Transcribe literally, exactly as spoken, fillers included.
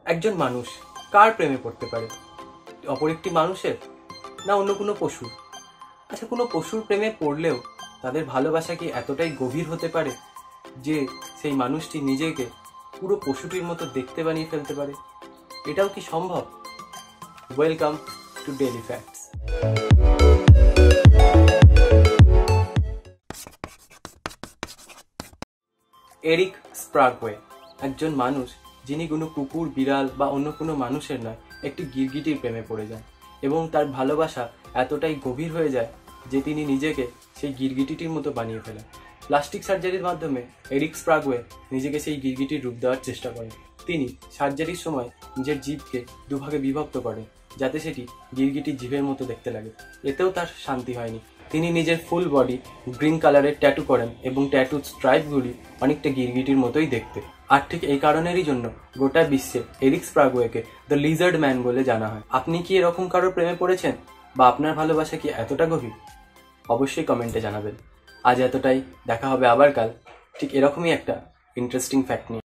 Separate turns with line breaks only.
একজন মানুষ কার প্রেমে পড়তে পারে? অপর একটি মানুষের, না অন্য কোনো পশু? আচ্ছা, কোনো পশুর প্রেমে পড়লেও তাদের ভালোবাসা কি এতটাই গভীর হতে পারে যে সেই মানুষটি নিজেকে পুরো পশুটির মতো দেখতে বানিয়ে ফেলতে পারে? এটাও কি সম্ভব? Welcome to daily facts. Erik Sprague একজন মানুষ যিনি কোনো কুকুর, বিড়াল বা অন্য কোনো মানুষের নয়, একটি গিরগিটির প্রেমে পড়ে যান এবং তার ভালোবাসা এতটাই গভীর হয়ে যায় যে তিনি নিজেকে সেই গিরগিটিটির মতো বানিয়ে ফেলেন। প্লাস্টিক সার্জারির মাধ্যমে এরিক স্প্রাগওয়ে নিজেকে সেই গিরগিটির রূপ দেওয়ার চেষ্টা করেন। তিনি সার্জারির সময় নিজের জিভকে দুভাগে বিভক্ত করেন যাতে সেটি গিরগিটির জিভের মতো দেখতে লাগে। এতেও তার শান্তি হয়নি। তিনি নিজের ফুল বডি গ্রিন কালারের ট্যাটু করেন এবং ট্যাটু স্ট্রাইপগুলি অনেকটা গিরগিটির মতোই দেখতে। আর ঠিক এই কারণেরই জন্য গোটা বিশ্বে এরিক স্প্রাগওয়েকে দ্য লিজার্ড ম্যান বলে জানা হয়। আপনি কি এরকম কারোর প্রেমে পড়েছেন, বা আপনার ভালোবাসা কি এতটা গভীর? অবশ্যই কমেন্টে জানাবেন। আজ এতটাই, দেখা হবে আবার কাল ঠিক এরকমই একটা ইন্টারেস্টিং ফ্যাক্ট নিয়ে।